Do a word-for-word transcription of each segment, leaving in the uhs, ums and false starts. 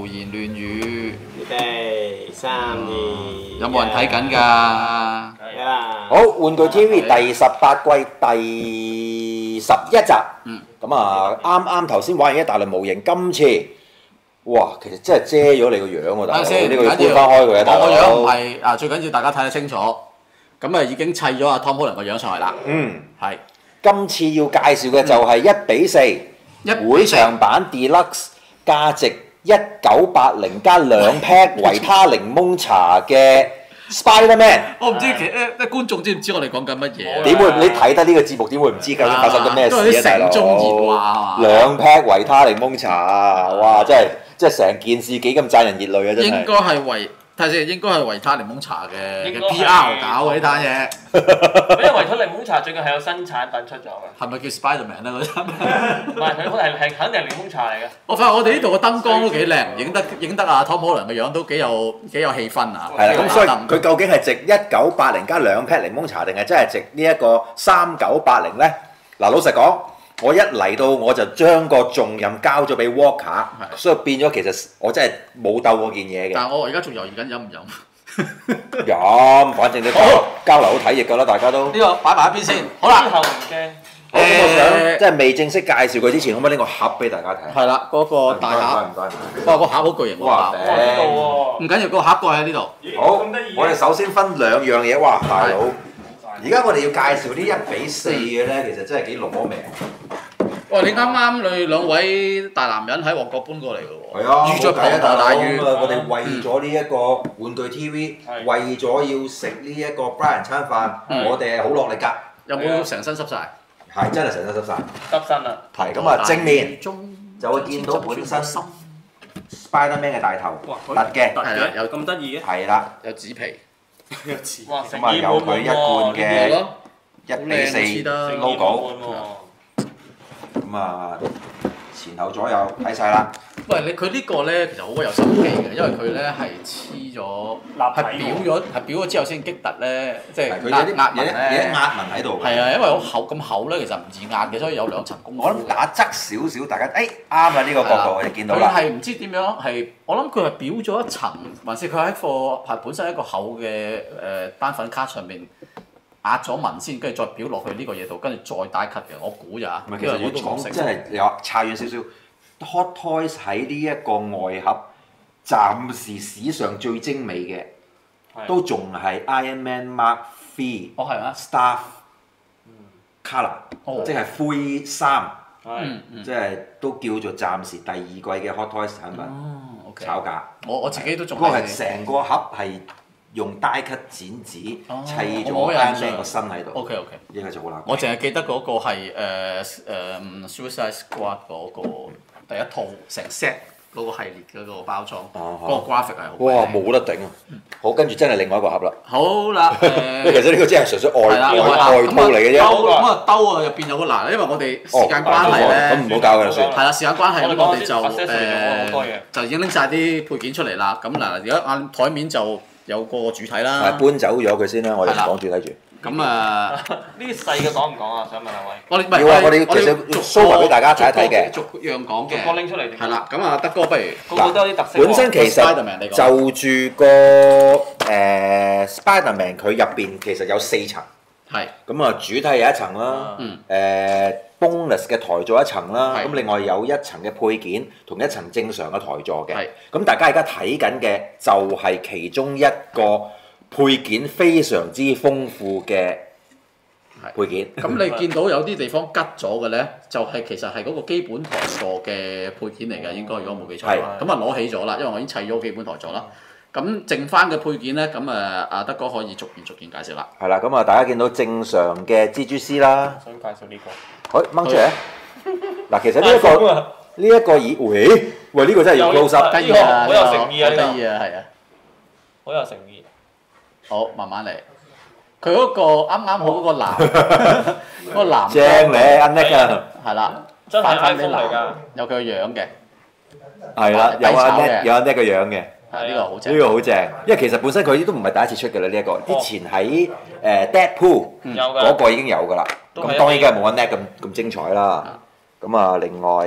胡言亂語。 預備三二。 有冇人睇緊㗎？ 係啦。 好，玩具 T V 第十八季第十一集。 嗯。 咁啊，啱啱頭先玩完一大輪模型，今次哇，其實真係遮咗你個樣喎，大佬。呢個要搬翻開佢啊，大佬。 我個樣唔係啊，最緊要大家睇得清楚。咁啊，已經砌咗阿 Tom Holland 個樣上嚟啦。 嗯。 係。 今次要介紹嘅就係一比四會場版 Deluxe， 價值一九八零加兩 pack 維他檸檬茶嘅 Spider-Man。 我唔知其誒啲觀眾知唔知我哋講緊乜嘢？ 點會？你睇得呢個節目點會唔知究竟發生緊咩事啊，大佬？ 城中熱話兩 pack 維他檸檬茶啊！哇，真係真係成件事幾咁賺人熱淚啊！真係。 應該係維睇先，應該係維他檸檬茶嘅嘅 P R 搞嘅呢單嘢。 因為維他檸檬茶最近係有新產品出咗嘅。 係咪叫 Spider-Man 咧嗰陣？ 唔係，佢係係肯定係檸檬茶嚟嘅。 我發覺我哋呢度嘅燈光都幾靚，影得影得啊 Tom Holland 嘅樣都幾有幾有氣氛啊！ 係啦，咁所以佢究竟係值一九八零加兩 pack 檸檬茶，定係真係值呢一個三九八零咧？嗱，老實講，我一嚟到我就將個重任交咗俾 Walker， 所以變咗其實我真係冇鬥過件嘢嘅。 但係我而家仲猶豫緊飲唔飲？ 飲，反正你交交流好體液㗎啦，大家都。 呢個擺埋一邊先。好啦。 之後唔驚。 好，咁我想即係未正式介紹佢之前，可唔可以拎個盒俾大家睇？ 係啦，嗰個大盒。 唔該唔該。 哇！個盒好巨型喎。 哇！ 呢度喎。 唔緊要，個盒蓋喺呢度。 好，我哋首先分兩樣嘢。哇，大佬！而家我哋要介紹啲一比四嘅咧，其實真係幾攞命。 喂，你啱啱你兩位大男人喺旺角搬過嚟嘅喎。 係啊， 遇着龐大大雨。 我哋為咗呢一個玩具 T V，為咗要食呢一個 Brian 餐飯，我哋係好落力㗎。 有冇成身濕晒？ 係真係成身濕晒。 濕身啦。 係咁啊，正面就會見到本身 Spider-Man 嘅大頭，突嘅。 係啦，有咁得意嘅。 係啦。 有紙皮。 哇！ 咁啊，有佢一貫嘅一比四 logo。咁啊，前後左右睇晒啦。 喂，你佢呢個咧其實好鬼有心機嘅，因為佢咧係黐咗，係裱咗，係裱咗之後先激突咧，即係壓壓紋咧。 有啲壓紋喺度。 係啊，因為好厚咁厚咧，其實唔易壓嘅，所以有兩層功夫。 我諗打側少少，大家誒啱啦，呢個角度我哋見到啦。 佢係唔知點樣係，我諗佢係裱咗一層，還是佢喺個係本身一個厚嘅誒單粉卡上面。壓咗紋先，跟住再裱落去呢個嘢度，跟住再打 cut 嘅，我估咋。 唔係，其實要講真係有差遠少少。Hot Toys 喺呢一個外盒，暫時史上最精美嘅，都仲係 Iron Man Mark Three。 哦，係咩 ？Staff Colour，即係灰衫。 嗯即係都叫做暫時第二季嘅 Hot Toys 產品。炒價。 我我自己都仲。 嗰個係成個盒係。用 die cut 剪紙砌咗 Iron Man 個身喺度。 O K O K。 呢個就好難。 我淨係記得嗰個係誒誒 Suicide Squad 嗰個第一套成 set 嗰個系列嗰個包裝，嗰個 graphic 係好。 哇！冇得頂啊！好，跟住真係另外一個盒啦。 好啦，誒。 其實呢個真係純粹外外外套嚟嘅啫。 咁啊兜啊入邊有個嗱，因為我哋時間關係咧。 咁唔好搞㗎啦，算。 係啦，時間關係咁我哋就誒就已經拎晒啲配件出嚟啦。咁嗱，而家眼台面就。有個主體啦， 搬走咗佢先啦，我哋講主體住。 咁啊， 呢啲細嘅講唔講啊？想問下位。 我哋唔係要啊！我哋其實要 show 埋俾大家睇一睇嘅， 逐樣講嘅。 逐個拎出嚟。 係啦，咁啊，德哥不如。 個個都有啲特色。 本身其實就住個誒 Spider-Man 佢入邊其實有四層。 係。 咁啊，主體有一層啦。嗯。誒。bonus 嘅台座一層啦，咁另外有一層嘅配件同一層正常嘅台座嘅，咁大家而家睇緊嘅就係其中一個配件非常之豐富嘅配件。 咁你見到有啲地方吉咗嘅咧，就係其實係嗰個基本台座嘅配件嚟嘅，應該如果冇記錯嘅話，咁啊攞起咗啦，因為我已經砌咗基本台座啦。咁剩翻嘅配件咧，咁誒阿德哥可以逐件逐件介紹啦。 係啦，咁啊大家見到正常嘅蜘蛛絲啦。 想介紹呢個。 好掹出嚟。嗱，其實呢一個呢一個耳，喂喂呢個真係要 close up。 得意啊！ 好有誠意啊！ 得意啊，係啊。 好有誠意。 好，慢慢嚟。佢嗰個啱啱好嗰個藍，嗰個藍。 正咧，阿 Nick 啊。 係啦。 真係 iPhone 嚟㗎。 有佢個樣嘅。 係啦，有阿 Nick，有阿 Nick 個樣嘅。 係呢個好正。 呢個好正，因為其實本身佢都唔係第一次出嘅啦，呢一個之前喺誒 Deadpool 嗰個已經有㗎啦。咁當然梗係冇阿 Nick 咁咁精彩啦。咁啊，另外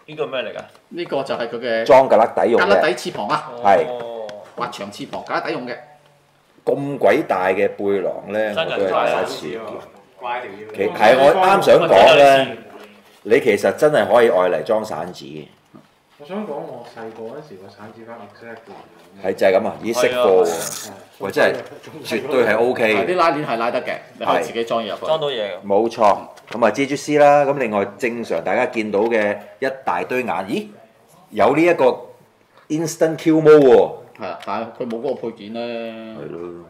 呢個咩嚟㗎？ 呢個就係佢嘅裝格甩底用格甩嘅， 底翅膀啊， 係滑長翅膀格甩底用嘅。 咁鬼大嘅背囊咧，我都係第一次見。 乖條腰。 其係我啱想講咧，你其實真係可以愛嚟裝散紙嘅。 我想講我細個嗰時個散紙包 exactly 係就係咁啊，已經識貨喎，喂真係絕對係 O K 嘅。 啲拉鏈係拉得嘅，你可以自己裝嘢入去。 裝到嘢㗎。 冇錯，咁啊蜘蛛絲啦，咁另外正常大家見到嘅一大堆眼，咦有呢一個 instant Q mode 喎。 係啊，但係佢冇嗰個配件咧。 係咯，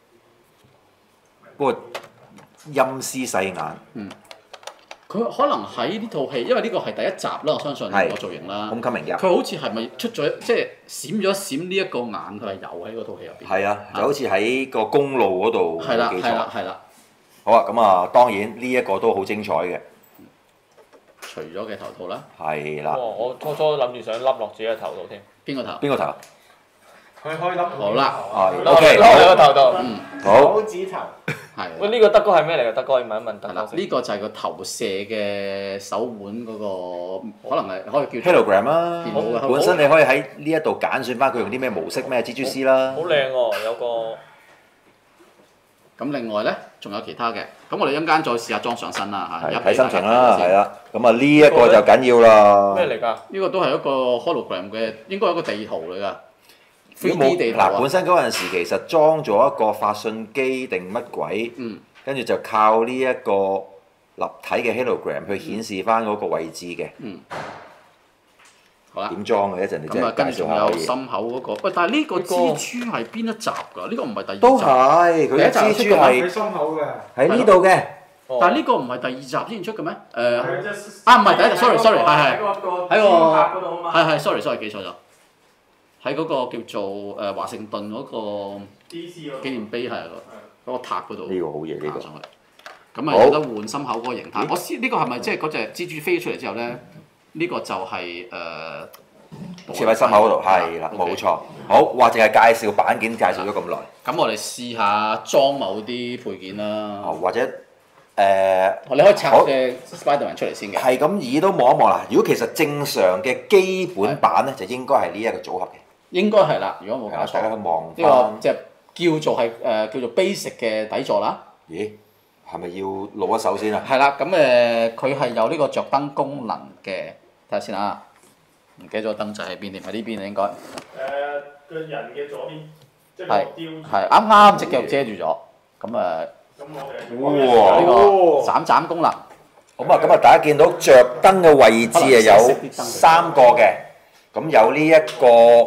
不過陰司細眼。 嗯。佢可能喺呢套戲，因為呢個係第一集啦，我相信個造型啦。 Homecoming 入。 佢好似係咪出咗即係閃咗一閃呢一個眼，佢係有喺嗰套戲入邊。 係啊，就好似喺個公路嗰度係啦， 冇記錯。 係啦，係啦。 好啊，咁啊當然呢一個都好精彩嘅。 除咗嘅頭套啦。 係啦。 我初初諗住想笠落自己嘅頭度添。 邊個頭？ 邊個頭？ 佢可以笠好啦。 啊笠 ，OK， 落你個頭度。 嗯。 好。 手指頭。 係。 喂，呢個德哥係咩嚟㗎？德哥要問一問德哥先。 呢個就係個投射嘅手腕嗰個，可能係可以叫 Hologram 啦， 電腦嘅本身你可以喺呢一度揀選翻佢用啲咩模式咩蜘蛛絲啦。 好靚喎，有個。 咁另外咧，仲有其他嘅，咁我哋一陣間再試下裝上身啦嚇。 係睇心情啦，係啦。咁啊呢一個就緊要啦。 咩嚟㗎？ 呢個都係一個 hologram 嘅，應該係一個地圖嚟㗎。 如果冇嗱，本身嗰陣時其實裝咗一個發信機定乜鬼， 嗯， 跟住就靠呢一個立體嘅 hologram 去顯示翻嗰個位置嘅。 嗯。好啦。 點裝嘅一陣你真咁啊，跟係介紹下住仲有可以。 心口嗰個，喂，但係呢個蜘蛛係邊一集㗎？呢個唔係第二集。 都係，佢嘅蜘蛛佢係心口嘅。 喺呢度嘅。 但係呢個唔係第二集先出嘅咩？誒。啊，唔係第一集，sorry sorry，係係。喺個。係係，sorry sorry，記錯咗。喺嗰個叫做誒華盛頓嗰個紀念碑係嗰個塔嗰度。 呢個好嘢呢個。 上去。咁啊有得換心口嗰個形態。我知呢個係咪即係嗰隻蜘蛛飛出嚟之後咧？呢個就係誒。 設喺心口嗰度，係啦，冇錯。好，或者係介紹板件，介紹咗咁耐。 咁我哋試下裝某啲配件啦。 或者誒， 你可以拆隻 Spiderman 出嚟先嘅。 係咁以都望一望啦。如果其實正常嘅基本版咧，就應該係呢一個組合嘅。 應該係啦，如果冇搞錯。 大家去望呢個即係叫做係誒叫做 basic 嘅底座啦。 咦？係咪要露一手先啊？ 係啦，咁誒佢係有呢個着燈功能嘅，睇下先啊。唔記得咗燈掣喺邊添，喺呢邊啊應該。誒個人嘅左邊，即係係雕。 係啱啱隻腳遮住咗，咁誒。 咁我哋哇！ 呢個閃閃功能。 咁啊，咁啊，大家見到着燈嘅位置啊有三個嘅，咁有呢一個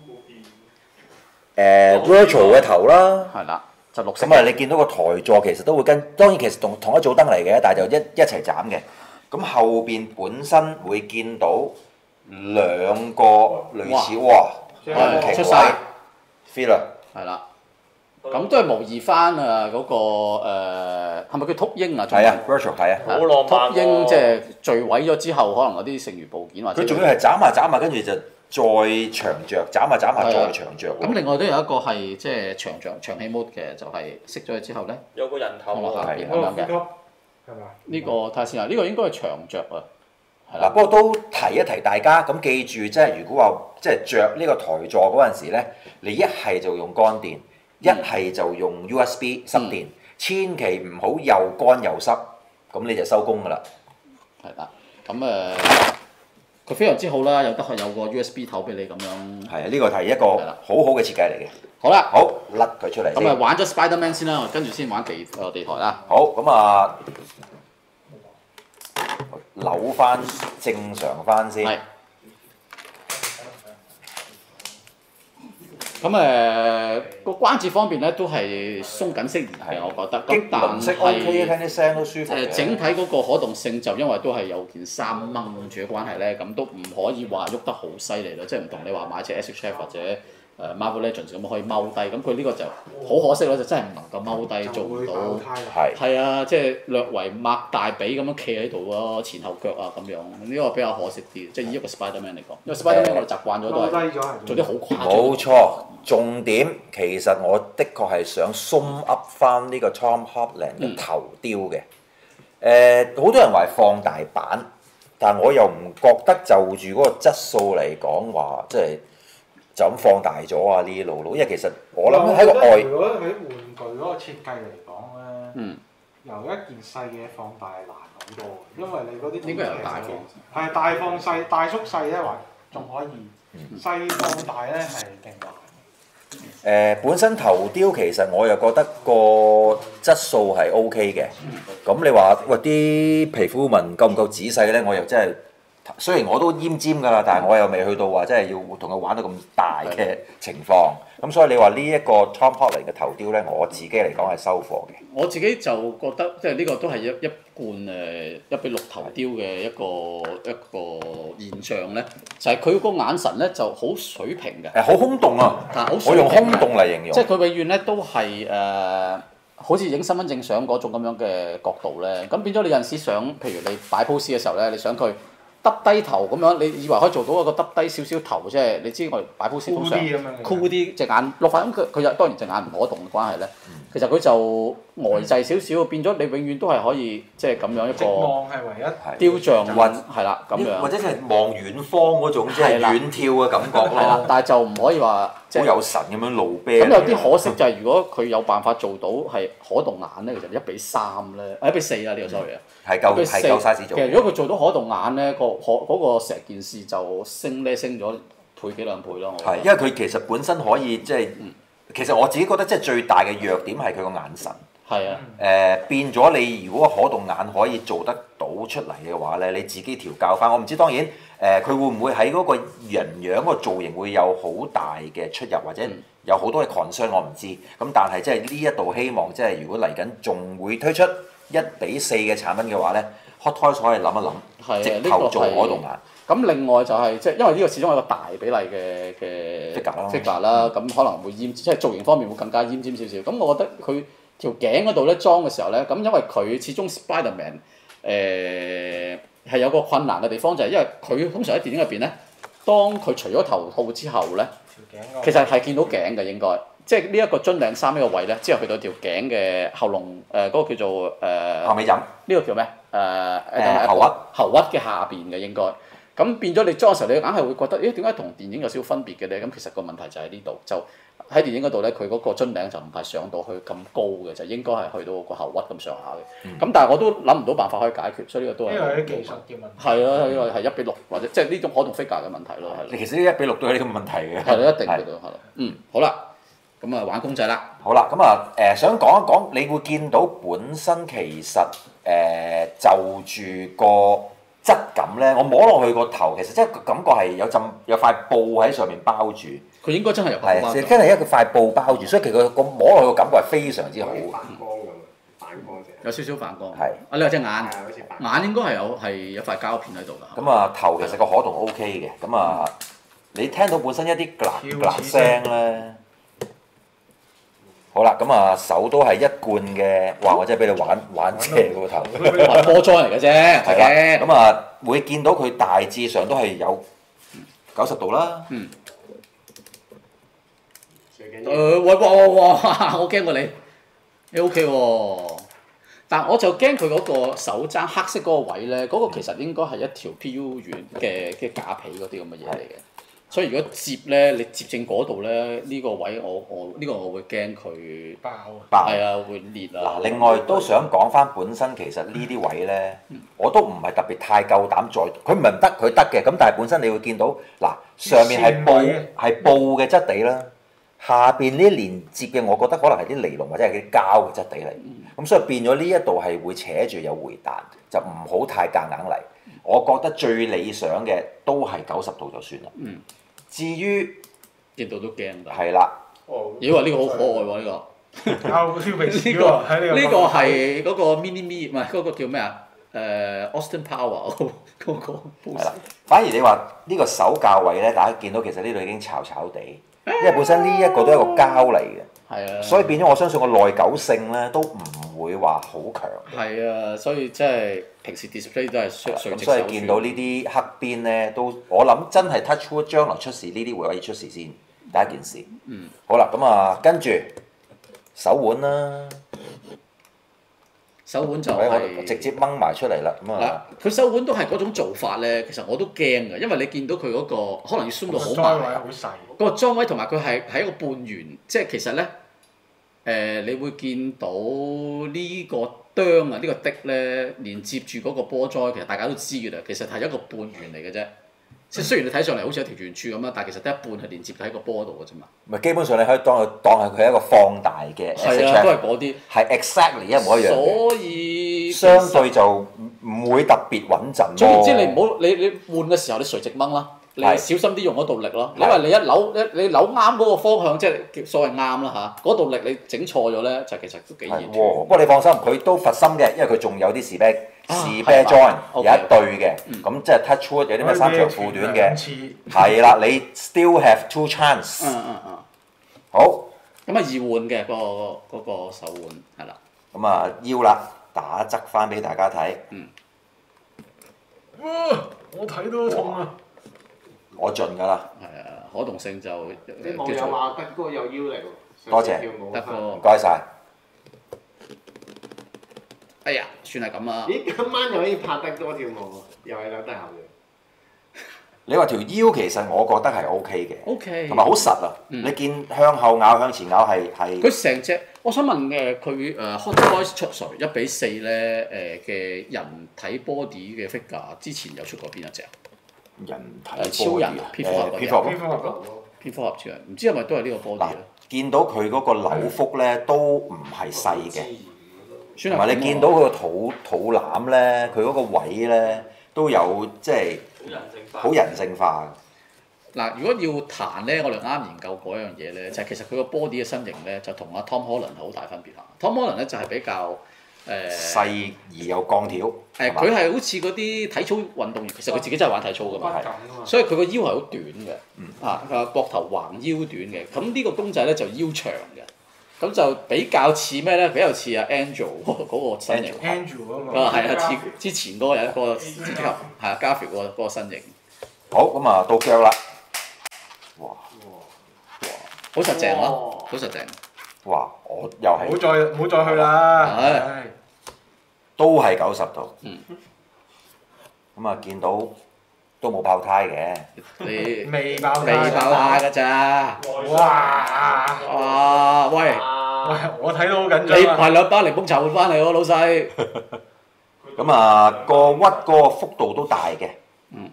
誒 virtual 嘅頭啦。 係啦，就綠色。 咁啊，你見到個台座其實都會跟，當然其實同同一組燈嚟嘅，但係就一一齊斬嘅。咁後邊本身會見到兩個類似哇， 出晒 feel 啦。 係啦。咁都係模擬翻啊嗰個誒係咪叫禿鷹啊？ 係啊 ，virtual 係啊。 好浪漫喎！ 禿鷹即係墜毀咗之後，可能嗰啲剩餘部件或者佢仲要係斬下斬下，跟住就再長着，斬下斬下再長着。 咁另外都有一個係即係長着長氣 mode 嘅，就係熄咗佢之後咧， 有個人頭放落下邊咁嗰個樣嘅。 呼吸係嘛？ 呢個睇下先啊，呢個應該係長着啊。 嗱，不過都提一提大家，咁記住，即係如果話即係着呢個台座嗰陣時咧，你一係就用乾電。一係就用 U S B 濕電，千祈唔好又乾又濕，咁你就收工㗎啦。 係啦，咁誒，佢非常之好啦，有得係有個 U S B 頭俾你咁樣。 係啊，呢個係一個好好嘅設計嚟嘅。 好啦， 好甩佢出嚟先。 咁啊玩咗 Spiderman 先啦，跟住先玩地誒地台啦。 好，咁啊扭翻正常翻先。 係。咁誒個關節方面咧都係鬆緊適宜嘅，我覺得。 激咁但輪式 O K，聽係啲聲都舒服嘅。 誒整體嗰個可動性就因為都係有件衫掹住嘅關係咧，咁都唔可以話喐得好犀利咯，即係唔同你話買隻 S H F 或者誒 Marvel Legends 咁可以踎低，咁佢呢個就好可惜咯，就真係唔能夠踎低，做唔到。 係。 係啊，即係略為擘大髀咁樣企喺度咯，前後腳啊咁樣，呢個比較可惜啲，即係以一個 Spiderman 嚟講，因為 Spiderman 我哋習慣咗都係做啲好誇張。 冇錯，重點其實我的確係想 zoom up 翻呢個 Tom Holland 嘅頭雕嘅。誒，好多人話係放大版， 但係我又唔覺得就住嗰個質素嚟講話，即係就咁放大咗啊呢啲路路，因為其實我諗喺個外， 如果喺玩具嗰個設計嚟講咧， 嗯、 由一件細嘢放大係難好多嘅，因為你嗰啲應該有大放， 係大放細、大縮細咧，還仲可以，細放大咧係勁難。 誒、呃、本身頭雕其實我又覺得個質素係 O K 嘅，咁、嗯、你話喂啲皮膚紋夠唔夠仔細咧？我又真係雖然我都奄尖㗎啦，但係我又未去到話真係要同佢玩到咁大嘅情況。咁所以你話呢一個 Tom Holland 嘅頭雕咧，我自己嚟講係收貨嘅。 我自己就覺得即係呢個都係一一貫誒一比六頭雕嘅一個一個現象咧，就係佢個眼神咧就好水平嘅， 誒好空洞啊！我用空洞嚟形容， 即係佢永遠咧都係誒、呃，好似影身份證相嗰種咁樣嘅角度咧，咁變咗你有陣時想，譬如你擺 pose 嘅時候咧，你想佢耷低頭咁樣，你以為可以做到一個耷低少少頭，即係你知我哋擺 pose 通常酷啲隻眼落翻，咁佢佢又當然隻眼唔可動嘅關係咧，嗯、其實佢就呆滯少少，變咗你永遠都係可以即係咁樣一個望係唯一雕像運係啦咁樣， 或者係望遠方嗰種即係遠眺嘅感覺咯。 係啦，但係就唔可以話即係好有神咁樣露啤。 咁有啲可惜就係如果佢有辦法做到係可動眼咧，其實一比三咧，一比四啊呢個 sorry 啊， 係夠係夠 size 做。 其實如果佢做到可動眼咧，個可嗰個成件事就升咧升咗倍幾兩倍咯。 係，因為佢其實本身可以即係，其實我自己覺得即係最大嘅弱點係佢個眼神。 係啊。 誒、呃、變咗你如果可動眼可以做得到出嚟嘅話咧，你自己調教翻。我唔知當然誒，佢、呃、會唔會喺嗰個人樣個造型會有好大嘅出入，或者有好多嘅 concern 我唔知。咁但係即係呢一度希望即係如果嚟緊仲會推出一比四嘅產品嘅話咧 ，Hot Toys 可以諗一諗，直頭做可動眼。 咁另外就係、是、即係因為呢個始終係一個大比例嘅嘅 figure 啦，咁可能會奄即係造型方面會更加奄尖少少。咁我覺得佢條頸嗰度咧裝嘅時候咧，咁因為佢始終 Spiderman 誒係有個困難嘅地方，就係、是、因為佢通常喺電影入邊咧，當佢除咗頭套之後咧，其實係見到頸嘅應該，即係呢一個樽領衫呢個位咧，之後去到條頸嘅後龍誒嗰、呃那個叫做誒、呃、 後尾枕， 呢個叫咩？誒、呃、 誒喉屈喉屈嘅下邊嘅應該。咁變咗你裝嘅時候，你硬係會覺得，咦點解同電影有少少分別嘅咧？咁其實個問題就喺呢度，就喺電影嗰度咧，佢嗰個樽領就唔係上到去咁高嘅，就應該係去到個後屈咁上下嘅。咁、嗯、但係我都諗唔到辦法可以解決，所以呢個都係因為啲技術嘅問題。 係啊，因為係一比六或者即係呢種可動 figure 嘅問題咯，係。 其實呢一比六都有呢個問題嘅。 係咯，一定嘅都係咯。嗯，好啦，咁啊玩公仔啦。 好啦，咁啊誒想講一講，你會見到本身其實誒、呃、就住個質感咧，我摸落去個頭，其實即係個感覺係有陣有塊布喺上面包住。佢應該真係有塊布包。係，真係一個塊布包住，所以其實個摸落去個感覺係非常之好。 反光咁，反光啫。 有少少反光。 係。 啊，你話隻眼？眼應該係有係有塊膠片喺度㗎。 咁啊，頭其實個可動 O K 嘅，咁啊，你聽到本身一啲㗎㗎聲咧。好啦，咁啊手都係一貫嘅，哇！我真係俾你玩玩邪個頭， 波裝嚟嘅啫。 係啦，咁啊會見到佢大致上都係有九十度啦。 嗯。誒喂哇哇哇！我驚過你，你 O K 喎，但係我就驚佢嗰個手踭黑色嗰個位咧，嗰、嗰個其實應該係一條 P U 圓嘅嘅假皮嗰啲咁嘅嘢嚟嘅。所以如果接咧，你接正嗰度咧，呢、呢個位我我呢、呢個我會驚佢爆， 爆係啊會裂啊。 嗱，另外都想講翻本身其實呢啲位咧，嗯、我都唔係特別太夠膽再，佢唔係唔得，佢得嘅。咁但係本身你會見到嗱，上面係布係布嘅質地啦，下邊呢連接嘅，我覺得可能係啲尼龍或者係啲膠嘅質地嚟。咁、嗯、所以變咗呢一度係會扯住有回彈，就唔好太夾硬嚟。我覺得最理想嘅都係九十度就算啦。 嗯。 至於見到都驚㗎。 係啦。 咦話呢個好可愛喎呢個。 有條鼻屎喎喺呢個。 呢個係嗰個 mini me 唔係嗰個叫咩啊？誒 Austin Power 嗰嗰個。係啦。 反而你話呢個手教位咧，大家見到其實呢度已經巢巢地，因為本身呢一個都係一個膠嚟嘅。係啊。所以變咗我相信個耐久性咧都唔會話好強。係啊，所以即係平時 display 都係垂直手。 咁所以見到呢啲黑邊咧，都我諗真係 touch wood 將來出事呢啲會可以出事先，第一件事。 嗯。 好啦，咁啊跟住手腕啦。 手腕就我係直接掹埋出嚟啦，咁啊， 嗱，佢手腕都係嗰種做法咧，其實我都驚嘅，因為你見到佢嗰個可能要 zoom 到好裝位埋， 好細， 嗰個裝位同埋佢係喺一個半圓，即係其實咧誒，你會見到呢個釘啊，呢個的咧連接住嗰個波災，其實大家都知嘅啦，其實係一個半圓嚟嘅啫。即係雖然你睇上嚟好似一條圓柱咁啦，但係其實得一半係連接喺個波度嘅啫嘛。 咪基本上你可以當佢當係佢係一個放大嘅 S H 係 F， 啊，都係嗰啲。 係 exactly 一模一樣嘅， 所以相對就唔唔會特別穩陣咯。 總言之，你唔好你你換嘅時候，你垂直掹啦，你小心啲用嗰度力咯。因為你一扭一你扭啱嗰個方向，即係所謂啱啦嚇，嗰度力你整錯咗咧，就其實都幾易斷。 不過你放心，佢都佛心嘅，因為佢仲有啲士啤士啤係 join 嘛有一對嘅， 嗯咁即係 touch wood 有啲咩三長褲短嘅， 次係啦，你 still have two chance。 嗯嗯嗯。 好， 咁啊易換嘅嗰個嗰個手腕係啦。 咁啊腰啦，打側翻俾大家睇。 嗯。 哇！我睇到都痛啊！ 我盡㗎啦， 係啊，可動性就啲網友叫做話德哥有腰嚟喎， 多謝上次跳舞德哥唔該晒。 哎呀，算係咁啊。 咦，今晚又可以拍德哥跳舞喎，又係兩低後嘅。 你話條腰其實我覺得係 O K 嘅 O K。 同埋好實啊！ 嗯你見向後咬向前咬係係佢成隻，我想問誒，佢誒 Hot Toys 出誰一比四咧誒嘅人體 body 嘅 figure 之前有出過邊一隻？ 人體誒超人誒蝙蝠俠嗰啲蝙蝠俠蝙蝠俠咯， 蝙蝠俠超人，唔知係咪都係呢個 body 嗱咧？， 見到佢嗰個扭腹咧都唔係細嘅。 算係咁同埋你見到佢個肚肚腩咧，佢嗰個位咧都有即係好人性化。 嗱，如果要彈咧，我哋啱研究過一樣嘢咧，就係、其實佢個 body 嘅身形咧，就同阿 Tom Holland 好大分別嚇。Tom Holland 咧就係比較誒細而有鋼條。 誒，佢係好似嗰啲體操運動員，其實佢自己真係玩體操㗎嘛， 骨感啊嘛。 所以佢個腰係好短嘅，啊佢個膊頭橫腰短嘅，咁呢個公仔咧就腰長嘅。咁就比較似咩咧？比較似阿 Angel 嗰個身形。 Andrew 嗰個。 啊，係啊，似之前嗰個有一個蜘蛛俠，係啊 Garfield 嗰個嗰個身形。 好，咁啊到腳啦。哇！ 好實淨咯，好實淨。 哇！我又唔好係再唔好再去啦。 係唉都係九十度。 嗯。 咁啊見到都冇爆胎嘅。 你未爆未爆胎㗎咋？ 哇！ 哇！喂， 喂，我睇到好緊你張啊！ 係兩包檸檬茶換翻嚟喎，老細。 咁啊個屈嗰個幅度都大嘅。 嗯。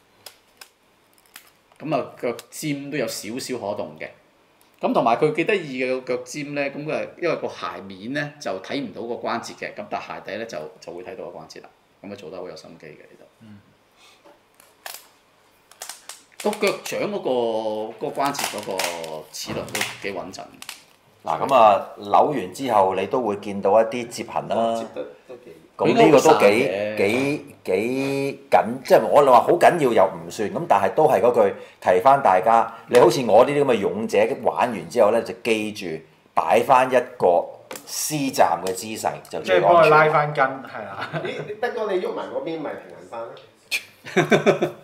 咁啊腳尖都有少少可動嘅。咁同埋佢幾得意嘅個腳尖咧，咁佢因為個鞋面咧就睇唔到個關節嘅，咁但係鞋底咧就就會睇到個關節啦。咁啊做得好有心機嘅呢度。嗯。個腳掌嗰、個嗰、個關節嗰個齒輪都幾穩陣。 嗱咁啊扭完之後，你都會見到一啲折痕啦。 接得都幾。 咁呢個都幾嘅幾幾緊，即係我哋話好緊要又唔算，咁但係都係嗰句提翻大家，你好似我呢啲咁嘅勇者玩完之後咧，就記住擺翻一個施站嘅姿勢就最即係幫佢安全。 拉翻筋，係啦。 咦，德哥你喐埋嗰邊咪平衡翻咧？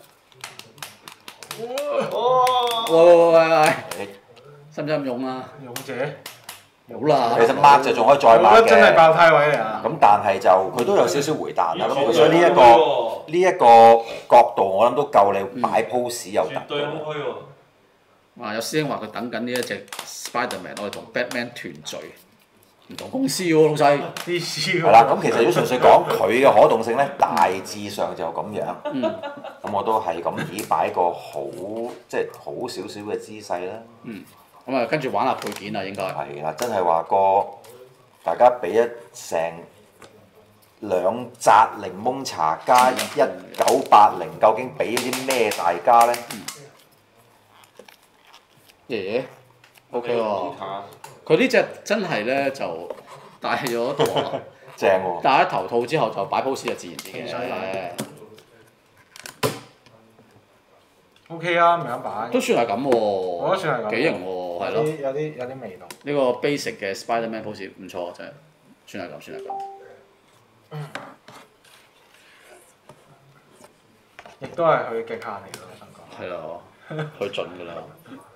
哦。 喂喂喂喂， 你使唔使咁用啊？ 勇者。 好啦。 其實抹就仲可以再抹我覺得真係嘅， 爆胎位嚟啊！ 咁但係就佢都有少少回彈啦。咁所以呢一個個呢一個角度，我諗都夠你擺 pose 又得絕對嘅。 OK 喎。 哇！有師兄話佢等緊呢一隻 Spiderman，我哋同 Batman 團聚，唔同公司喎，老細。 D C 係啦，咁其實如果純粹講佢嘅可動性咧，大致上就咁樣。 嗯。 咁我都係咁以擺個好即係好少少嘅姿勢啦。 嗯。咁啊，跟住玩下配件啦，應該。 係啦，真係話個大家俾一成兩紮檸檬茶加一九八零，究竟俾啲咩大家咧？ 耶，O K 喎。佢呢只真係咧就戴咗頭， 正喎！ 戴咗頭套之後就擺 pose 就自然自己嘅。 O K 啊，明擺。 都算係咁喎。 我覺得算係咁。 幾型喎，係咯。 有啲有啲味道。 呢個 basic 嘅 Spiderman pose 唔錯，真係。算係咁，算係咁。 亦都係佢極限嚟㗎，我想講。 係咯，佢盡㗎啦。 好，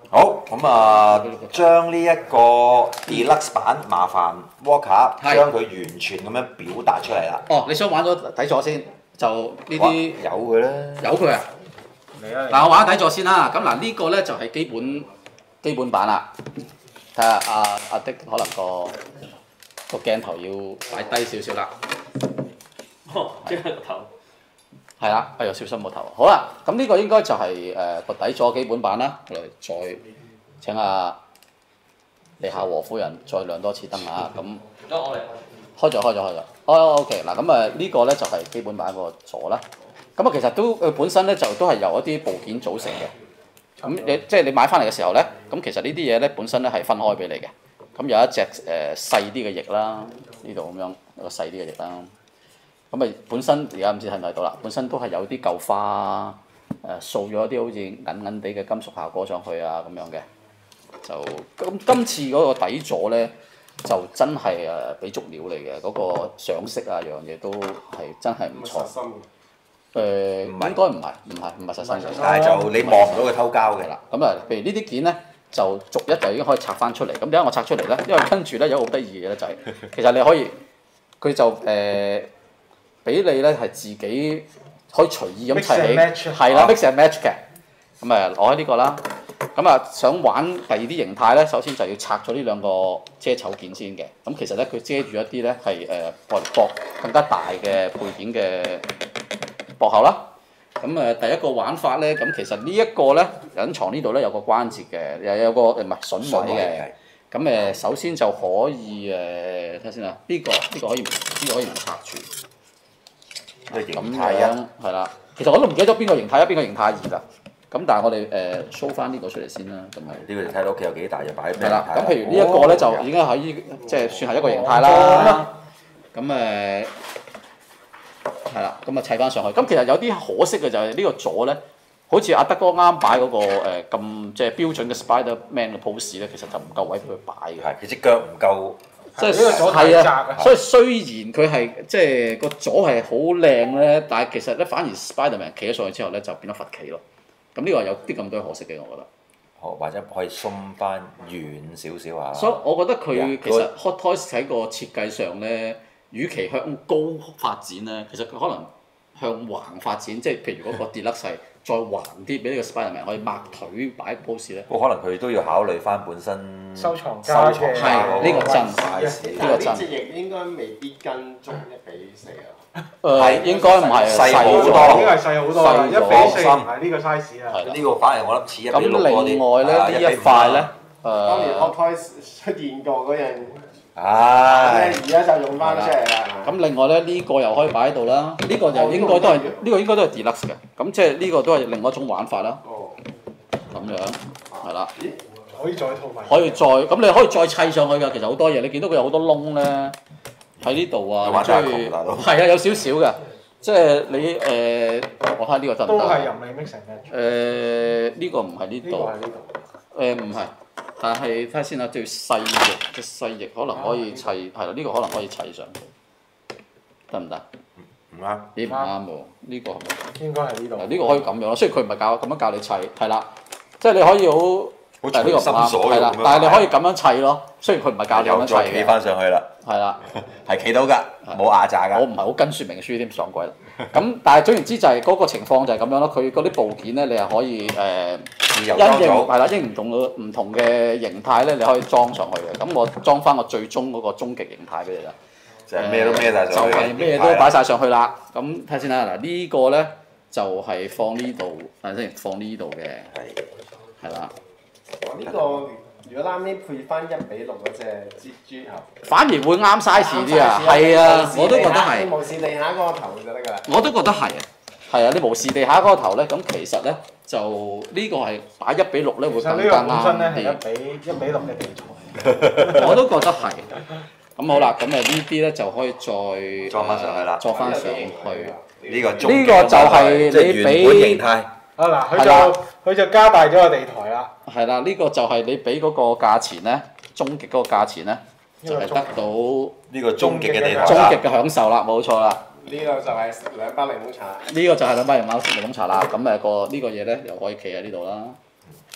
咁啊，將呢一個 Deluxe 版麻煩 Walker 係將佢完全咁樣表達出嚟啦。 哦，你想玩咗底座先，就呢啲有佢啦。 有佢啊！ 嚟啊！ 嗱，我玩底座先啦。咁嗱，呢個咧就係基本基本版啦。睇下阿阿的可能個個鏡頭要擺低少少啦。 哦，即係個頭。 係啦，哎呀，小心冇頭。好啦，咁呢個應該就係誒個底座基本版啦。我哋再請阿李夏和夫人再亮多次燈啊！咁得我嚟。 開咗開咗開咗。哦 OK，嗱咁啊呢個咧就係基本版個座啦。咁啊其實都佢本身咧就都係由一啲部件組成嘅。咁你即係你買翻嚟嘅時候咧，咁其實呢啲嘢咧本身咧係分開俾你嘅。咁有一隻誒細啲嘅翼啦，呢度咁樣一個細啲嘅翼啦。咁啊本身而家唔知睇唔睇到啦，本身都係有啲舊花誒掃咗一啲好似銀銀地嘅金屬效果上去啊咁樣嘅。就咁今次嗰個底座咧，就真係誒俾足料嚟嘅，嗰、嗰個上色啊樣嘢都係真係唔錯。誒、呃、應該唔係唔係唔係實心嘅， 但係就你望唔到佢偷膠嘅啦。咁啊，譬如呢啲件咧，就逐一就已經可以拆翻出嚟。咁點解我拆出嚟咧？因為跟住咧有好得意嘅嘢咧，就係其實你可以佢就誒俾、呃、你咧係自己可以隨意咁砌起，係啦 mix and match 嘅。咁誒攞開呢個啦。咁啊，想玩第二啲形態咧，首先就要拆咗呢兩個遮醜件先嘅。咁其實咧，佢遮住一啲咧係誒外駁更加大嘅配件嘅駁口啦。咁誒第一個玩法咧，咁其實呢一個咧隱藏呢度咧有個關節嘅，又有個誒唔係筍位嘅。咁誒首先就可以誒睇下先啦，呢、這個呢、這個可以呢、這個可以唔拆住。咁樣係啦，其實我都唔記得咗邊個形態一邊個形態二啦。咁但係我哋誒 show 翻呢個出嚟先啦，咁咪呢個就睇到屋企有幾大就擺喺邊。 係啦，咁譬如呢一個咧就已經喺依即係算係一個形態啦。咁誒係啦，咁啊砌翻上去。咁其實有啲可惜嘅就係呢個座咧，好似阿德哥啱擺嗰個誒咁即係標準嘅 Spider-Man 嘅 pose 咧，其實就唔夠位俾佢擺嘅。 係，佢隻腳唔夠。 即係呢個座太窄啊！所以雖然佢係即係個座係好靚咧，但係其實咧反而 Spider-Man 企咗上去之後咧就變咗佛企咯。咁呢個有啲咁多可惜嘅，我覺得。 哦，或者可以鬆翻遠少少啊。 所以我覺得佢其實 Hot Toys 喺個設計上咧，與其向高發展咧，其實佢可能向橫發展，即係譬如嗰個 Deluxe 係再橫啲，俾呢個 Spider-Man 可以擘腿擺 pose 咧。 不過可能佢都要考慮翻本身收藏家嘅係呢個真，呢個真。 呢隻翼應該未必跟足一比四啊。 誒應該唔係細好多， 已經係細好多啦，一比四唔係呢個 size 啊。 呢個反而我諗似一比六多啲。 咁另外咧呢一塊咧， 當年 Hot Toys 出現過嗰樣， 唉， 而家就用翻出嚟啦。 咁另外咧呢個又可以擺喺度啦，呢個就應該都係呢個應該都係 Deluxe 嘅，咁即係呢個都係另外一種玩法啦。 哦， 咁樣係啦， 可以再套埋。 可以再咁你可以再砌上去㗎，其實好多嘢，你見到佢有好多窿咧。喺呢度啊，即係係啊，有少少嘅，即係你誒、呃，我睇下呢個得唔得？ 都係任你 mix and match。 誒，呢個唔係呢呢個度。 係呢度。 誒唔係，但係睇下先啊，最細翼嘅細翼可能可以砌，係啦，呢個可能可以砌上，得唔得？ 唔啱。 咦唔啱喎，呢個係咪？ 應該係呢度。 呢個可以咁樣咯，雖然佢唔係教咁樣教你砌，係啦，即係你可以好。 好但係呢個唔啱，係啦，但係你可以咁樣砌咯。雖然佢唔係教你咁樣砌嘅。 又再企翻上去啦。 係啦， 係企到㗎，冇壓榨㗎。 我唔係好跟説明書添，撞鬼啦。咁但係總言之就係嗰個情況就係咁樣咯。佢嗰啲部件咧，你係可以誒因應係啦，因唔同嘅唔同嘅形態咧，你可以裝上去嘅。咁我裝翻個最終嗰個終極形態俾你啦。 就係咩都孭晒上去。 就係咩都擺晒上去啦。咁睇下先啦，嗱呢個咧就係放呢度，等陣先放呢度嘅。係。係啦。 呢個如果啱啱配翻一比六嗰隻蜘蛛俠， 反而會啱 size 啲啊！係啊，我都覺得係。 你無視地下嗰個頭就得㗎啦。 我都覺得係啊，係啊！你無視地下嗰個頭咧，咁其實咧就呢個係擺一比六咧會更加啱啲。 係一比一比六嘅題材。 我都覺得係。咁好啦，咁誒呢啲咧就可以再裝翻上去啦， 裝翻上去。 呢個呢個就係你俾。 啊嗱，佢就佢就加大咗個地台啦。 係啦，呢個就係你俾嗰個價錢咧，終極嗰個價錢咧，就係得到呢個終極嘅地台啦。 終極嘅享受啦，冇錯啦。 呢個就係兩包檸檬茶。 呢個就係兩包檸檬檸檬茶啦。咁誒個呢個嘢咧又可以企喺呢度啦。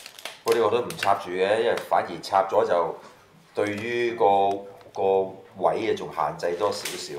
我哋我都唔插住嘅，因為反而插咗就對於個個位啊仲限制多少少。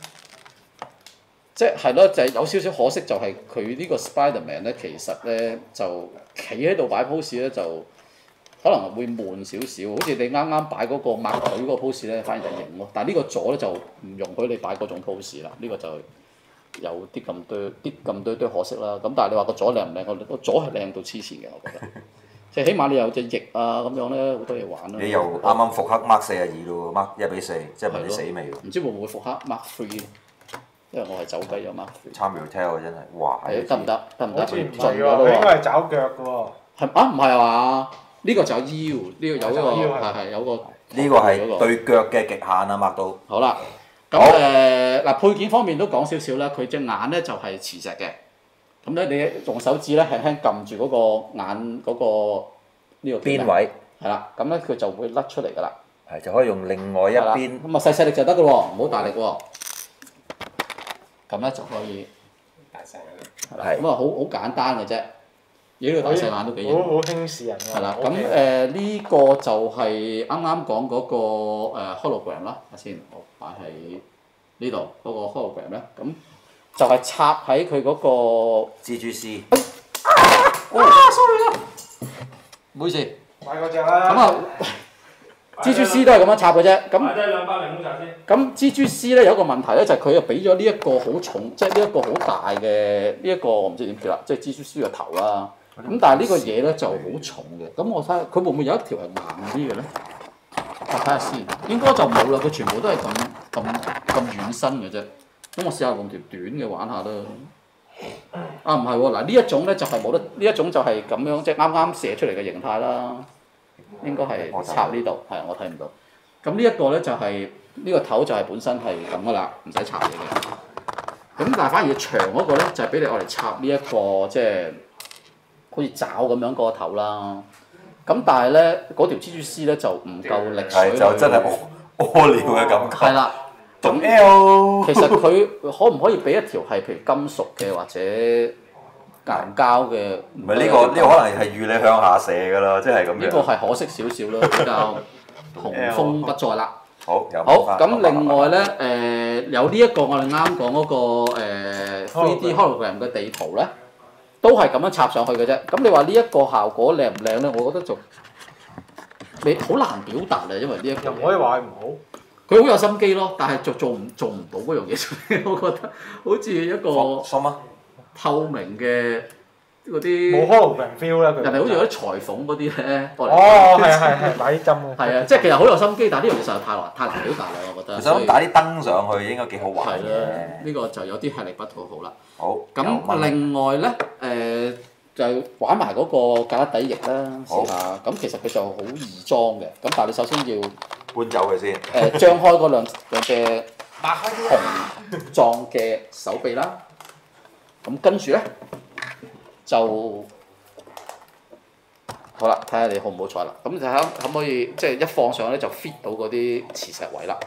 即係咯，就係、是、有少少可惜，就係佢呢個 Spiderman 咧，其實咧就企喺度擺 pose 咧，就可能會悶少少。好似你啱啱擺嗰個擘腿嗰個 pose 咧，反而就型咯。但係呢個左咧就唔容許你擺嗰種 pose 啦。呢、這個就有啲咁多啲咁多多可惜啦。咁但係你話個左靚唔靚？我個左係靚到黐線嘅，我覺得。即係起碼你有隻翼啊咁樣咧，好多嘢玩啦。 你又啱啱復刻 Mark 四廿二咯，Mark 一比四，即係問你死未喎？ 唔知會唔會復刻 Mark Three？因為我係走雞咗 Mark Three。 參秒 tell 真係，哇！ 係得唔得？得唔得？ 好似唔盡係喎， 咗咯喎。 佢應該係找腳嘅喎。 係啊，唔係啊嘛？呢個就有腰，呢個有一個有腰係係有個。 呢個係對腳嘅極限啊，Mark 到。 好啦，咁誒嗱配件方面都講少少啦。佢隻眼咧就係磁石嘅，咁咧你用手指咧輕輕撳住嗰個眼嗰個呢個邊位？ 係啦，咁咧佢就會甩出嚟㗎啦。 係就可以用另外一邊。 咁啊細細力就得㗎喎，唔好大力喎。咁咧就可以。 大細眼。 係。 咁啊好好簡單嘅啫。呢個大細眼都幾型。 好好輕視人㗎。 係啦，咁誒呢個就係啱啱講嗰個誒 hologram 啦，睇先，我擺喺呢度嗰個 hologram 咧，咁就係插喺佢嗰個蜘蛛絲。 啊 sorry 啦，唔好意思。 買嗰隻啦。 咁啊，蜘蛛絲都係咁樣插嘅啫，咁買低兩包檸檬茶先。 咁蜘蛛絲咧有一個問題咧，就係佢又俾咗呢一個好重，即係呢一個好大嘅呢一個我唔知點叫啦，即係蜘蛛絲個頭啦。咁但係呢個嘢咧就好重嘅，咁我睇下佢會唔會有一條係硬啲嘅咧？我睇下先，應該就冇啦，佢全部都係咁咁咁軟身嘅啫。咁我試下用條短嘅玩下啦。啊唔係喎，嗱呢一種咧就係冇得，呢一種就係咁樣，即係啱啱射出嚟嘅形態啦。應該係插呢度，係我睇唔到。咁呢一個咧就係、是、呢、這個頭就係本身係咁噶啦，唔使插嘢嘅。咁但係反而長嗰個咧就係、是、俾你愛嚟插呢、這、一個即係。好似爪咁樣個頭啦，咁但係咧嗰條蜘蛛絲咧就唔夠力水， 係就真係屙屙尿嘅感覺。 係啦， 咁 L 其實佢可唔可以俾一條係譬如金屬嘅或者硬膠嘅？ 唔係呢個呢個可能係預你向下射㗎啦，即係咁樣。 呢個係可惜少少啦，比較雄風不再啦。 好，有好咁，另外咧誒、呃、有呢一個我哋啱講嗰個誒 three D hologram 嘅地圖咧。都係咁樣插上去嘅啫，咁你話呢一個效果靚唔靚咧？我覺得就你好難表達啊，因為呢一個又唔可以話佢唔好。 佢好有心機咯，但係就做唔做唔到嗰樣嘢出嚟，我覺得好似一個透明嘅嗰啲冇 hologram feel 啦，佢人哋好似有啲裁縫嗰啲咧。 哦，係係係擺啲針啊。 係啊，即係其實好有心機，但係呢樣嘢實在太難太難表達啦，我覺得。 其實咁打啲燈上去應該幾好玩嘅。 係啦，呢個就有啲吃力不討好啦。 好。 咁另外咧，誒就玩埋嗰個格底翼啦，試下。咁其實佢就好易裝嘅，咁但係你首先要搬走佢先。 誒張開嗰兩兩隻紅狀嘅手臂啦，咁跟住咧就好啦，睇下你好唔好彩啦。咁就睇可唔可以即係一放上咧就 fit 到嗰啲磁石位啦。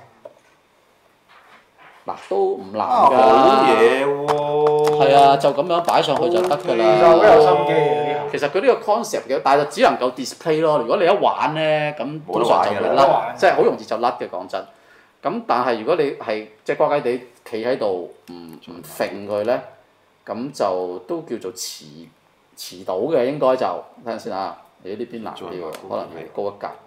嗱，都唔難㗎。 好嘢喎！ 係啊，就咁樣擺上去就得㗎啦。 其實好有心機嘅。 其實佢呢個 concept 嘅，但係就只能夠 display 咯。如果你一玩咧，咁通常就會甩，即係好容易就甩嘅。講真。咁但係如果你係即係乖乖地企喺度，唔唔揈佢咧，咁就都叫做持持到嘅，應該就睇陣先啊。你呢邊難啲喎，可能係高一格，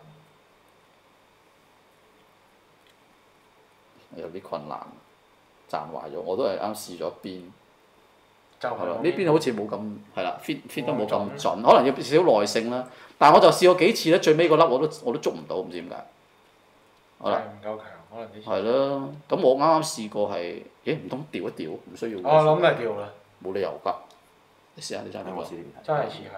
有啲困難。賺壞咗，我都係啱試咗邊， 就係咯。呢邊好似冇咁係啦 ，fit fit 得冇咁準，可能要少少耐性啦。但係我就試過幾次咧，最尾嗰粒我都我都捉唔到，唔知點解。好啦。 唔夠強，可能呢次。 係咯，咁我啱啱試過係，咦唔通調一調，唔需要。 我諗係調啦。 冇理由㗎，你試下你真係冇。 真係似係。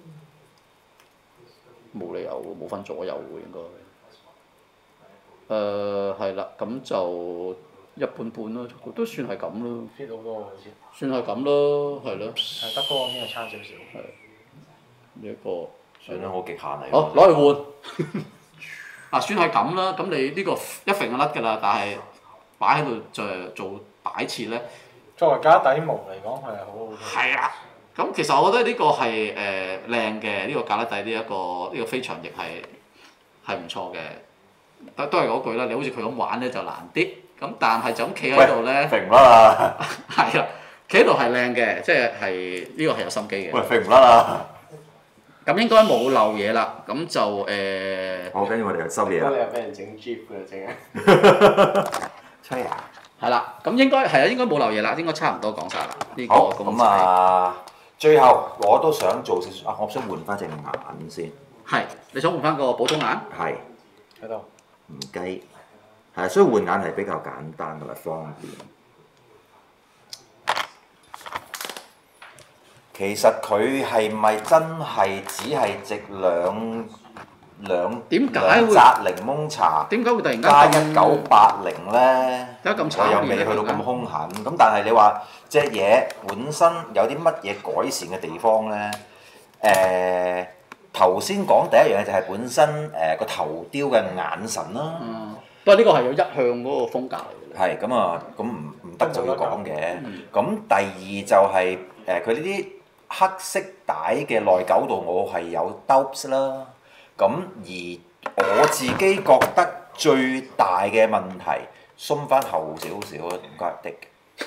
冇理由冇分左右喎應該。誒係啦，咁就。一半半咯，都算係咁咯。 fit 好多喎，好似。 算係咁咯，係咯。 係德哥嗰邊係差少少。 係。呢一個。 算啦，好極限嚟。 好，攞去換。啊，算係咁啦，咁你呢個一揈就甩㗎啦，但係擺喺度就做擺設咧。 作為家底模嚟講係好好嘅。 係啊， 咁其實我覺得呢個係誒靚嘅，呢個格拉底呢一個呢個飛翔翼係係唔錯嘅。都都係嗰句啦，你好似佢咁玩咧就難啲。咁但係就咁企喺度咧， 揈唔甩啦！ 係啦，企喺度係靚嘅，即係係呢個係有心機嘅。 喂，揈唔甩啦！ 咁應該冇漏嘢啦，咁就誒。 好，跟住我哋就收嘢啦。 你又俾人整 Jeep 㗎整係。 吹啊！ 係啦，咁應該係啊，應該冇漏嘢啦，應該差唔多講晒啦。呢個好， 公咁啊，最後我都想做少少啊，我想換翻隻眼先。 係，你想換翻個普通眼？ 係。 喺度。 唔雞，係，所以換眼係比較簡單同埋方便。其實佢係咪真係只係值兩兩點解兩會紮檸檬茶點解會突然間加咁一九八零咧？ 點解咁慘我又未去到咁兇狠。咁但係你話隻嘢本身有啲乜嘢改善嘅地方咧？誒、頭先講第一樣嘢就係本身誒個、頭雕嘅眼神啦。 嗯，不過呢個係有一向嗰個風格嚟嘅。 係咁啊，咁唔唔得就要講嘅。 嗯咁、第二就係誒佢呢啲黑色帶嘅內九度，我係有 doubts 啦。咁而我自己覺得最大嘅問題，鬆翻後少少啊，唔該的。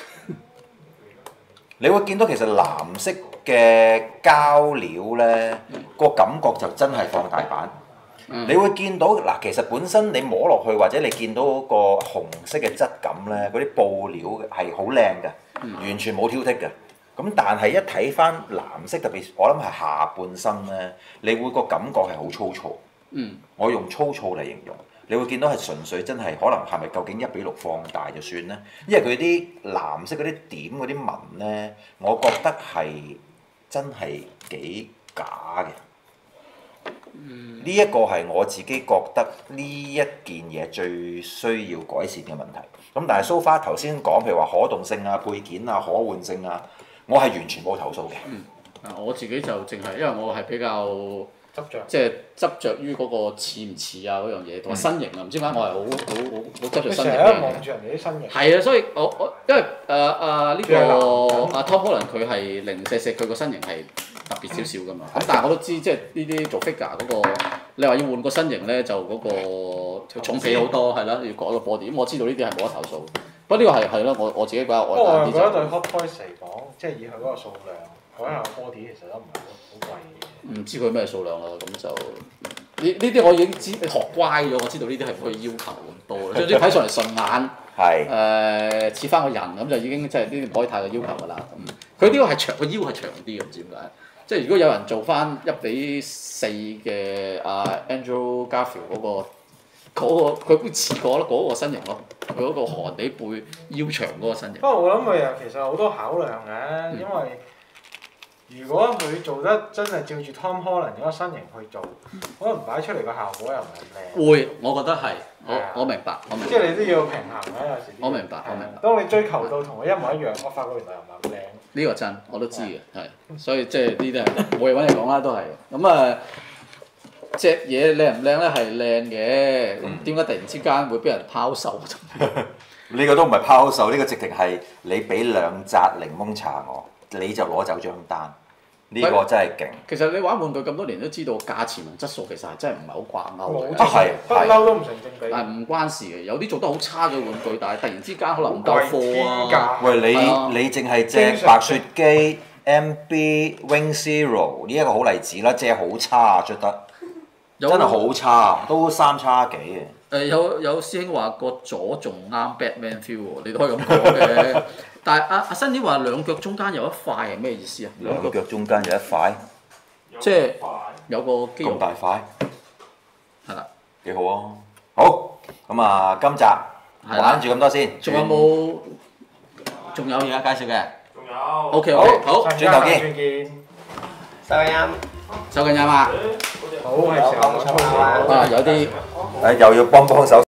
你會見到其實藍色嘅膠料咧，個感覺就真係放大版。 嗯、 你會見到嗱，其實本身你摸落去或者你見到嗰個紅色嘅質感咧，嗰啲布料係好靚嘅， 嗯、 完全冇挑剔嘅。咁但係一睇翻藍色，特別我諗係下半身咧，你會個感覺係好粗糙。 嗯。 我用粗糙嚟形容，你會見到係純粹真係可能係咪究竟一比六放大就算咧？因為佢啲藍色嗰啲點嗰啲紋咧，我覺得係真係幾假嘅。呢一個係我自己覺得呢一件嘢最需要改善嘅問題。咁但係 so far 頭先講，譬如話可動性啊、配件啊、可換性啊，我係完全冇投訴嘅。 嗯，啊我自己就淨係因為我係比較執着， 即係執着於嗰個似唔似啊嗰樣嘢，同埋身形啊，唔知點解我係好好好好執着你身形成日都望嘅。 住人哋啲身形。 係啊，所以我我因為誒誒呢最難個阿 Tom Holland 佢係零舍舍，佢個身形係特別少少噶嘛。咁但係我都知，即係呢啲做 figure 嗰個，你話要換個身形咧，就嗰個重企好多，係啦，要改個 body。咁我知道呢啲係冇得投訴。不過呢個係係咯，我我自己比較不過我愛戴啲就。 又覺得對 Hot Toys 嚟講，即係以佢嗰個數量，改下 body 其實都唔係好好貴嘅。 唔知佢咩數量啦，咁就呢呢啲我已經知學乖咗，我知道呢啲係唔可以要求咁多啦。總之睇上嚟順眼， 係誒似翻個人咁就已經即係呢啲唔可以太過要求㗎啦。咁佢呢個係長個腰係長啲嘅，唔知點解。即係如果有人做翻一比四嘅阿 Andrew Garfield 嗰個嗰個，佢會似過咯嗰個身形咯，佢嗰個寒地背腰長嗰個身形。 不過我諗佢又其實好多考量嘅，因為如果佢做得真係照住 Tom Holland 嗰個身形去做，可能擺出嚟個效果又唔係咁靚。 會，我覺得係，我我明白，我明白。 即係你都要平衡嘅有時。 我明白，我明白。 當你追求到同佢一模一樣，我發覺原來又唔係咁靚。 呢個真，我都知嘅，係，所以即係呢啲係冇嘢揾你講啦，都係。咁啊，隻嘢靚唔靚咧係靚嘅，咁點解突然之間會俾人拋售？ 呢個都唔係拋售，呢個直情係你俾兩紮檸檬茶我，你就攞走張單。呢個真係勁。 其實你玩玩具咁多年都知道價錢同質素其實係真係唔係好掛鈎嘅。 冇係不嬲都唔成正比。 係唔關事嘅，有啲做得好差嘅玩具，但係突然之間可能唔夠貨啊。 喂，你係啊你淨係隻白雪機 M B Wing Zero 呢一個好例子啦，隻好差啊出得， 有真係好差，都三叉幾嘅。 誒有有師兄話個左仲啱 Batman feel 喎，你都可以咁講嘅。但係阿阿新啲話兩腳中間有一塊係咩意思啊？ 兩個腳中間有一塊， 即係有個肌肉咁大塊， 係啦。 幾好啊！好，咁啊，今集玩住咁多先。 仲有冇？仲有嘢介紹嘅？ 仲有。 O K O K，好， 轉頭見。 轉見。 收音。 收緊音啊！ 好係時候講粗口啊！ 啊，有啲。 誒，又要幫幫手。